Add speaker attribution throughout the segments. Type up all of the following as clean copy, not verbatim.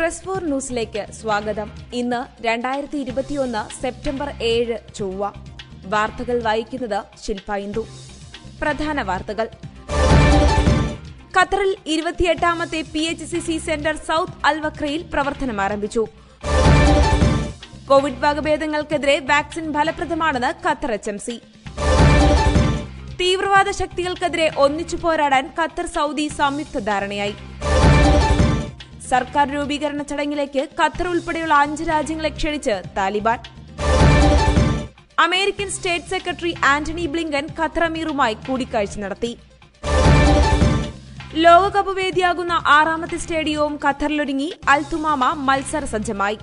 Speaker 1: Press4 ന്യൂസിലേക്ക് സ്വാഗതം. ഇന്ന് 2021 സെപ്റ്റംബർ 7 ചൊവ്വ. വാർത്തകൾ വായിക്കുന്നത് ശിൽപ ഇന്ദു. പ്രധാന വാർത്തകൾ. ഖത്തറിൽ 28ാമത്തെ PHCC സെന്റർ സൌത്ത് അൽവക്രയിൽ പ്രവർത്തനം ആരംഭിച്ചു. കോവിഡ് വകഭേദങ്ങൾക്കെതിരെ വാക്സിൻ ഫലപ്രദമാണെന്ന് ഖത്തർ HMC. തീവ്രവാദ ശക്തികൾക്കെതിരെ ഒന്നിച്ചു പോരാടാൻ ഖത്തർ സൌദി സംയുക്ത ധാരണയായി. സർക്കാർ രൂപീകരണ ചടങ്ങിലേക്ക് ഖത്തർ ഉൾപ്പെടെയുള്ള 5 രാജ്യങ്ങളെ ക്ഷണിച്ച് Taliban. American state secretary Antony Blinken Qatar അമീറുമായി കൂടിക്കാഴ്ച നടത്തി. ലോകകപ്പ് വേദിയാകുന്ന 6ാമത്തെ സ്റ്റേഡിയവും ഖത്തറിലൊരുങ്ങി. അൽതുമാമ മത്സര സജ്ജമായി.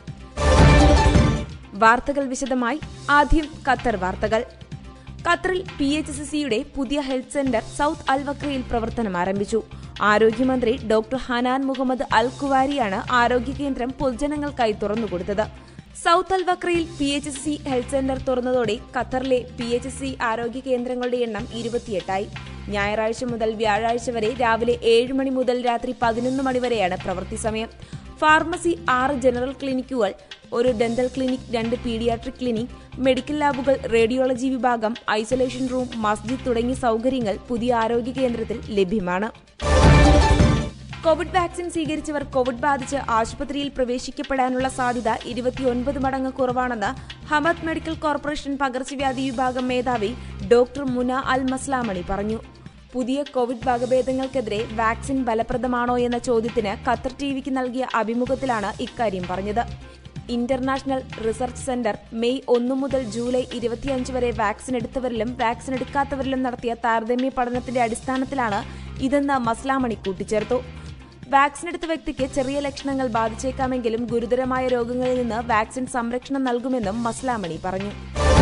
Speaker 1: വാർത്തകൾ വിശദമായി. ആദ്യം ഖത്തർ വാർത്തകൾ. ഖത്തറിൽ PHCCയുടെ പുതിയ ഹെൽത്ത് സെന്റർ സൌത്ത് അൽവക്രയിൽ പ്രവർത്തനം ആരംഭിച്ചു. ആരോഗ്യമന്ത്രി ഡോക്ടർ ഹനാൻ മുഹമ്മദ് അൽ കുവാരിയാണ് ആരോഗ്യ കേന്ദ്രം പൊതുജനങ്ങൾക്കായി തുറന്നുകൊടുത്തത്. സൌത്ത് അൽവക്രയിൽ PHCC ഹെൽത്ത് സെന്റർ തുറന്നതോടെ ഖത്തറിലെ PHCC ആരോഗ്യ കേന്ദ്രങ്ങളുടെ എണ്ണം 28ആയി. ഞായറാഴ്ച മുതൽ വ്യാഴാഴ്ച വരെ രാവിലെ 7 മണി മുതൽ രാത്രി 11 മണി വരെയാണ് പ്രവൃത്തി സമയം. ഫാർമസി, 6 ജനറൽ ക്ലിനിക്കുകൾ, 1 dental clinic, 2 paediatric clinic, medical ലാബുകൾ, റേഡിയോളജി വിഭാഗം, ഐസൊലേഷൻ റൂം, മസ്ജിദ് തുടങ്ങിയ സൌകര്യങ്ങൾ പുതിയ ആരോഗ്യ കേന്ദ്രത്തിൽ ലഭ്യമാണ്. കോവിഡ് വാക്സിൻ സ്വീകരിച്ചവർ കോവിഡ് ബാധിച്ച് ആശുപത്രിയിൽ പ്രവേശിക്കപ്പെടാനുള്ള സാധ്യത 29 മടങ്ങ് കുറവാണെന്ന് ഹമദ് മെഡിക്കൽ കോർപ്പറേഷൻ പകർച്ചവ്യാധി വിഭാഗം മേധാവി ഡോക്ടർ മുന അൽ മസ്ലാമണി പറഞ്ഞു. പുതിയ കോവിഡ് വകഭേദങ്ങൾക്കെതിരെ വാക്സിൻ ഫലപ്രദമാണോ എന്ന ചോദ്യത്തിന് ഖത്തർ TVക്ക് നൽകിയ അഭിമുഖത്തിലാണ് ഇക്കാര്യം പറഞ്ഞത്. ഇന്റർനാഷണൽ റിസർച്ച് സെന്റർ മെയ് 1 മുതൽ ജൂലൈ 25 വരെ വാക്സിൻ എടുത്തവരിലും വാക്സിൻ എടുക്കാത്തവരിലും നടത്തിയ താരതമ്യ പഠനത്തിന്റെ അടിസ്ഥാനത്തിലാണ് ഇതെന്ന് മസ്ലാമണി കൂട്ടിച്ചേർത്തു. വാക്സിൻ എടുത്ത വ്യക്തിക്ക് ചെറിയ ലക്ഷണങ്ങൾ ബാധിച്ചേക്കാമെങ്കിലും ഗുരുതരമായ രോഗങ്ങളിൽ നിന്ന് വാക്സിൻ സംരക്ഷണം നൽകുമെന്നും മസ്ലാമണി പറഞ്ഞു.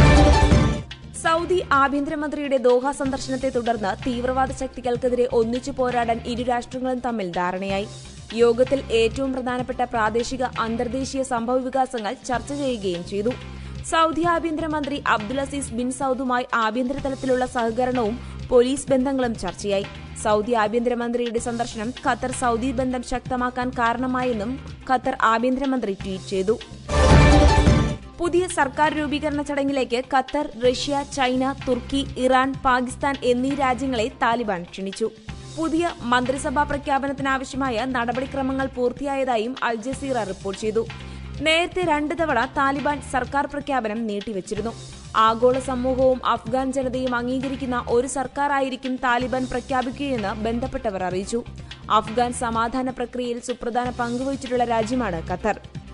Speaker 1: സൌദി ആഭ്യന്തരമന്ത്രിയുടെ ദോഹ സന്ദർശനത്തെ തുടർന്ന് തീവ്രവാദ ശക്തികൾക്കെതിരെ ഒന്നിച്ചു പോരാടാൻ ഇരു രാഷ്ട്രങ്ങളും തമ്മിൽ ധാരണയായി. യോഗത്തിൽ ഏറ്റവും പ്രധാനപ്പെട്ട പ്രാദേശിക അന്തർദേശീയ സംഭവവികാസങ്ങൾ ചർച്ച ചെയ്യുകയും ചെയ്തു. സൌദി ആഭ്യന്തരമന്ത്രി അബ്ദുൽ അസീസ് ബിൻ സൌദുമായി ആഭ്യന്തര തലത്തിലുള്ള സഹകരണവും പോലീസ് ബന്ധങ്ങളും ചർച്ചയായി. സൌദി ആഭ്യന്തരമന്ത്രിയുടെ സന്ദർശനം ഖത്തർ സൌദി ബന്ധം ശക്തമാക്കാൻ കാരണമായെന്നും ഖത്തർ ആഭ്യന്തരമന്ത്രി ട്വീറ്റ് ചെയ്തു. പുതിയ സർക്കാർ രൂപീകരണ ചടങ്ങിലേക്ക് ഖത്തർ, റഷ്യ, ചൈന, തുർക്കി, ഇറാൻ, പാകിസ്ഥാൻ എന്നീ രാജ്യങ്ങളെ താലിബാൻ ക്ഷണിച്ചു. പുതിയ മന്ത്രിസഭാ പ്രഖ്യാപനത്തിനാവശ്യമായ നടപടിക്രമങ്ങൾ പൂർത്തിയായതായും അൽ ജസീറ റിപ്പോർട്ട് ചെയ്തു. നേരത്തെ 2 തവണ താലിബാൻ സർക്കാർ പ്രഖ്യാപനം നീട്ടിവച്ചിരുന്നു. ആഗോള സമൂഹവും അഫ്ഗാൻ ജനതയും അംഗീകരിക്കുന്ന ഒരു സർക്കാരായിരിക്കും താലിബാൻ പ്രഖ്യാപിക്കുകയെന്ന് ബന്ധപ്പെട്ടവർ അറിയിച്ചു. അഫ്ഗാൻ സമാധാന പ്രക്രിയയിൽ സുപ്രധാന പങ്കുവഹിച്ചിട്ടുള്ള രാജ്യമാണ് Qatar.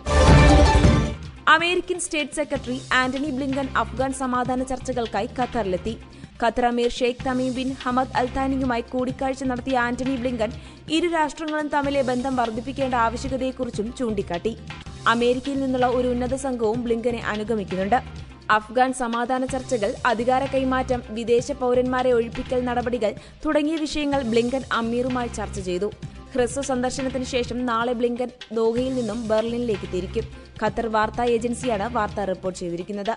Speaker 1: American state secretary Antony Blinken Afghan സമാധാന ചർച്ചകൾക്കായി ഖത്തറിലെത്തി. ഖത്തർ അമീർ Sheikh Tamim bin Hamad Al താനിയുമായി കൂടിക്കാഴ്ച നടത്തിയ ആന്റണി ബ്ലിങ്കൻ ഇരു രാഷ്ട്രങ്ങളും തമ്മിലെ ബന്ധം വർദ്ധിപ്പിക്കേണ്ട ആവശ്യകതയെക്കുറിച്ചും ചൂണ്ടിക്കാട്ടി. അമേരിക്കയിൽ നിന്നുള്ള ഒരു ഉന്നത സംഘവും ബ്ലിങ്കനെ അനുഗമിക്കുന്നുണ്ട്. അഫ്ഗാൻ സമാധാന ചർച്ചകൾ, അധികാര കൈമാറ്റം, വിദേശ പൌരന്മാരെ ഒഴിപ്പിക്കൽ നടപടികൾ തുടങ്ങിയ വിഷയങ്ങൾ ബ്ലിങ്കൻ അമീറുമായി ചർച്ച ചെയ്തു. ഹ്രസ്വ സന്ദർശനത്തിന് ശേഷം നാളെ ബ്ലിങ്കൻ ദോഹയിൽ നിന്നും ബെർലിനിലേക്ക് തിരിക്കും. ഖത്തർ വാർത്താ ഏജൻസിയാണ് വാർത്ത റിപ്പോർട്ട് ചെയ്തിരിക്കുന്നത്.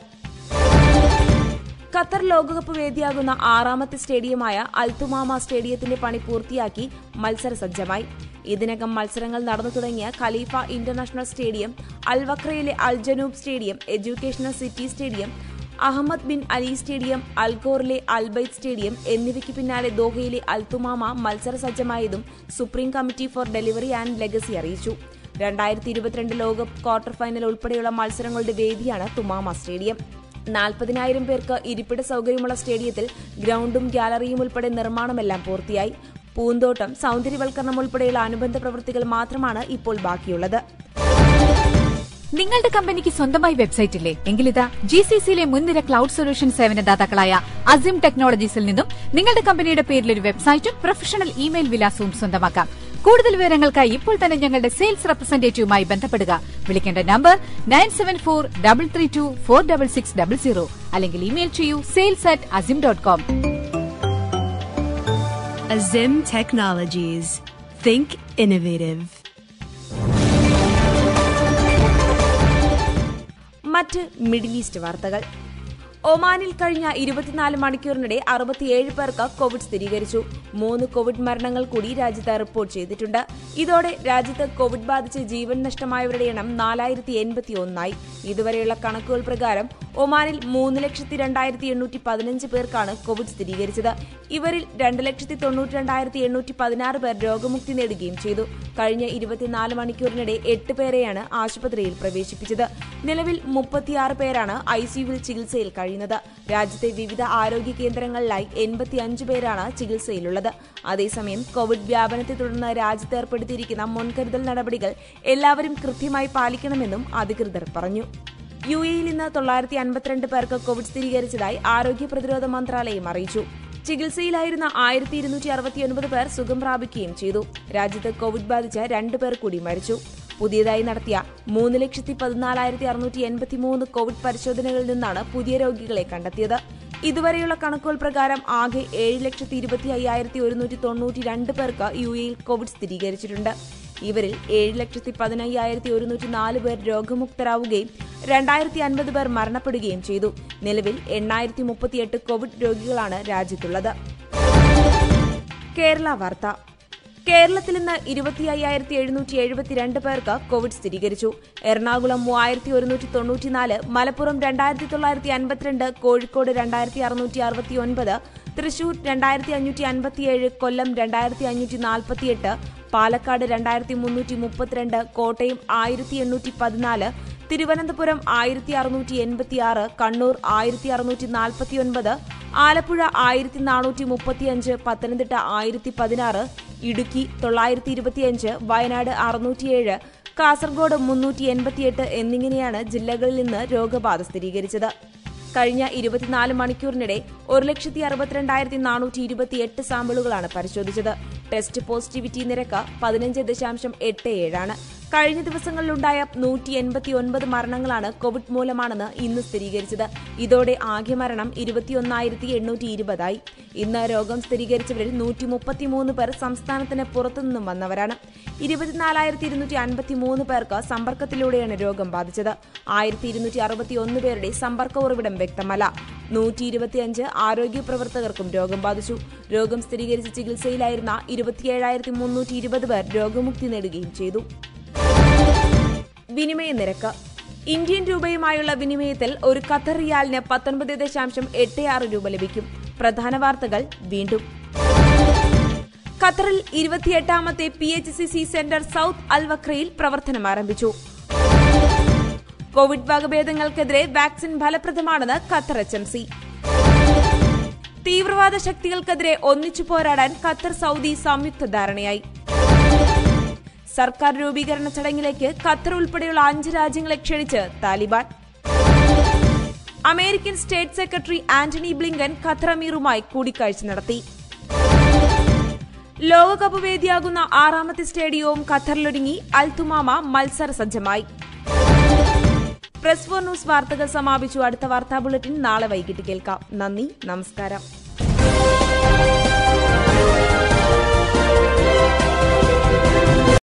Speaker 1: ഖത്തർ ലോകകപ്പ് വേദിയാകുന്ന 6ാമത്തെ സ്റ്റേഡിയമായ അൽതുമാമ സ്റ്റേഡിയത്തിന്റെ പണി പൂർത്തിയാക്കി മത്സര സജ്ജമായി. ഇതിനകം മത്സരങ്ങൾ നടന്നു തുടങ്ങിയ ഖലീഫ ഇന്റർനാഷണൽ സ്റ്റേഡിയം, അൽവക്രയിലെ Al Janoub stadium, educational city stadium, Ahmad bin Ali stadium, അൽഖോറിലെ അൽബൈത്ത് സ്റ്റേഡിയം എന്നിവയ്ക്ക് പിന്നാലെ ദോഹയിലെ അൽതുമാമ മത്സര സജ്ജമായതും supreme committee for delivery and legacy അറിയിച്ചു. 2022 ലോകകപ്പ് ക്വാർട്ടർ ഫൈനൽ ഉൾപ്പെടെയുള്ള മത്സരങ്ങളുടെ വേദിയാണ് തുമാമ സ്റ്റേഡിയം. 40,000 പേർക്ക് ഇരിപ്പിട സൌകര്യമുള്ള സ്റ്റേഡിയത്തിൽ ഗ്രൌണ്ടും ഗ്യാലറിയും ഉൾപ്പെടെ നിർമ്മാണമെല്ലാം പൂർത്തിയായി. പൂന്തോട്ടം, സൌന്ദര്യവൽക്കരണം ഉൾപ്പെടെയുള്ള അനുബന്ധ പ്രവൃത്തികൾ മാത്രമാണ് ഇപ്പോൾ ബാക്കിയുള്ളത്.
Speaker 2: നിങ്ങളുടെ കമ്പനിക്ക് സ്വന്തമായി വെബ്സൈറ്റ് ഇല്ലേ? എങ്കിലിതാ GCCയിലെ മുൻനിര ക്ലൌഡ് സൊല്യൂഷൻ സേവനദാതാക്കളായ അസിം ടെക്നോളജീസിൽ നിന്നും നിങ്ങളുടെ കമ്പനിയുടെ പേരിൽ ഒരു വെബ്സൈറ്റും പ്രൊഫഷണൽ ഇമെയിൽ വിലാസവും സ്വന്തമാക്കാം. കൂടുതൽ വിവരങ്ങൾക്കായി ഇപ്പോൾ തന്നെ ഞങ്ങളുടെ സെയിൽസ് റെപ്രസെന്റേറ്റീവുമായി ബന്ധപ്പെടുക. വിളിക്കേണ്ട നമ്പർ 9743324660 അല്ലെങ്കിൽ ഇമെയിൽ ചെയ്യൂ sales@azim.com.
Speaker 3: Azim Technologies. Think innovative.
Speaker 1: മറ്റ് മിഡിൽ ഈസ്റ്റ് വാർത്തകൾ. ഒമാനിൽ കഴിഞ്ഞ 24 മണിക്കൂറിനിടെ 67 പേർക്ക് കോവിഡ് സ്ഥിരീകരിച്ചു. 3 കോവിഡ് മരണങ്ങൾ കൂടി രാജ്യത്ത് റിപ്പോർട്ട് ചെയ്തിട്ടുണ്ട്. ഇതോടെ രാജ്യത്ത് കോവിഡ് ബാധിച്ച് ജീവൻ നഷ്ടമായവരുടെ എണ്ണം 4081 ഇതുവരെയുള്ള കണക്കുകൾ പ്രകാരം ഒമാനിൽ 3,02,815 പേർക്കാണ് കോവിഡ് സ്ഥിരീകരിച്ചത്. ഇവരിൽ 2,92,816 പേർ രോഗമുക്തി നേടുകയും ചെയ്തു. കഴിഞ്ഞ 24 മണിക്കൂറിനിടെ 8 പേരെയാണ് ആശുപത്രിയിൽ പ്രവേശിപ്പിച്ചത്. നിലവിൽ 36 പേരാണ് ഐസിയുവിൽ ചികിത്സയിൽ കഴിയുന്നത്. രാജ്യത്തെ വിവിധ ആരോഗ്യ കേന്ദ്രങ്ങളിലായി 85 പേരാണ് ചികിത്സയിലുള്ളത്. അതേസമയം കോവിഡ് വ്യാപനത്തെ തുടർന്ന് രാജ്യത്ത് ഏർപ്പെടുത്തിയിരിക്കുന്ന മുൻകരുതൽ നടപടികൾ എല്ലാവരും കൃത്യമായി പാലിക്കണമെന്നും അധികൃതർ പറഞ്ഞു. യുഎഇയിൽ ഇന്ന് 952 പേർക്ക് കോവിഡ് സ്ഥിരീകരിച്ചതായി ആരോഗ്യ പ്രതിരോധ മന്ത്രാലയം അറിയിച്ചു. ചികിത്സയിലായിരുന്ന 1269 പേർ സുഖം പ്രാപിക്കുകയും ചെയ്തു. രാജ്യത്ത് കോവിഡ് ബാധിച്ച 2 പേർ കൂടി മരിച്ചു. പുതിയതായി നടത്തിയ 3,14,683 കോവിഡ് പരിശോധനകളിൽ നിന്നാണ് പുതിയ രോഗികളെ കണ്ടെത്തിയത്. ഇതുവരെയുള്ള കണക്കുകൾ പ്രകാരം ആകെ 7,25,192 പേർക്ക് യുഎഇയിൽ കോവിഡ് സ്ഥിരീകരിച്ചിട്ടുണ്ട്. ഇവരിൽ 7,15,104 പേർ രോഗമുക്തരാവുകയും 2,050 പേർ മരണപ്പെടുകയും ചെയ്തു. നിലവിൽ 838 കോവിഡ് രോഗികളാണ് രാജ്യത്തുള്ളത്. കേരള വാർത്ത. കേരളത്തിൽ ഇന്ന് 25,772 പേർക്ക് കോവിഡ് സ്ഥിരീകരിച്ചു. എറണാകുളം 3,194, മലപ്പുറം 2,952, കോഴിക്കോട് 2,669, തൃശൂർ 2,557, കൊല്ലം 2,548, പാലക്കാട് 2,332, കോട്ടയം 1,814, തിരുവനന്തപുരം 1,686, കണ്ണൂർ 1,649, ആലപ്പുഴ 1,435, പത്തനംതിട്ട 1,016, ഇടുക്കി 925, വയനാട് 607, കാസർഗോഡ് 388 എന്നിങ്ങനെയാണ് ജില്ലകളിൽ നിന്ന് രോഗബാധ സ്ഥിരീകരിച്ചത്. കഴിഞ്ഞ 24 മണിക്കൂറിനിടെ 1,62,428 സാമ്പിളുകളാണ് പരിശോധിച്ചത്. ടെസ്റ്റ് പോസിറ്റിവിറ്റി നിരക്ക് 15.87. കഴിഞ്ഞ ദിവസങ്ങളിലുണ്ടായ 189 മരണങ്ങളാണ് കോവിഡ് മൂലമാണെന്ന് ഇന്ന് സ്ഥിരീകരിച്ചത്. ഇതോടെ ആകെ മരണം 21,820. ഇന്ന് രോഗം സ്ഥിരീകരിച്ചവരിൽ 133 പേർ സംസ്ഥാനത്തിന് പുറത്തുനിന്നും വന്നവരാണ്. 24,253 പേർക്ക് സമ്പർക്കത്തിലൂടെയാണ് രോഗം ബാധിച്ചത്. 1,261 പേരുടെ സമ്പർക്ക ഉറവിടം വ്യക്തമല്ല. 125 ആരോഗ്യ പ്രവർത്തകർക്കും രോഗം ബാധിച്ചു. രോഗം സ്ഥിരീകരിച്ച് ചികിത്സയിലായിരുന്ന 27,320 പേർ രോഗമുക്തി നേടുകയും ചെയ്തു. വിനിമയ നിരക്ക്. ഇന്ത്യൻ രൂപയുമായുള്ള വിനിമയത്തിൽ ഒരു ഖത്തർ റിയാലിന് 19.86 രൂപ ലഭിക്കും. പ്രധാന വാർത്തകൾ വീണ്ടും. ഖത്തറിൽ 28ാമത്തെ PHCC സെന്റർ സൌത്ത് അൽ വക്രയിൽ പ്രവർത്തനം ആരംഭിച്ചു. കോവിഡ് വകഭേദങ്ങൾക്കെതിരെ വാക്സിൻ ഫലപ്രദമാണെന്ന് ഖത്തർ HMC. തീവ്രവാദ ശക്തികൾക്കെതിരെ ഒന്നിച്ചു പോരാടാൻ ഖത്തർ സൌദി സംയുക്ത ധാരണയായി. സർക്കാർ രൂപീകരണ ചടങ്ങിലേക്ക് ഖത്തർ ഉൾപ്പെടെയുള്ള 5 രാജ്യങ്ങളെ ക്ഷണിച്ച് Taliban. American state secretary Antony Blinken Qatar അമീറുമായി കൂടിക്കാഴ്ച നടത്തി. ലോകകപ്പ് വേദിയാകുന്ന 6ാമത്തെ സ്റ്റേഡിയവും ഖത്തറിലൊരുങ്ങി. അൽ തുമാമ മത്സര സജ്ജമായി. Press4 News വാർത്തകൾ സമാപിച്ചു. അടുത്ത വാർത്താ ബുള്ളറ്റിൻ നാളെ വൈകിട്ട് കേൾക്കാം. നന്ദി, നമസ്കാരം.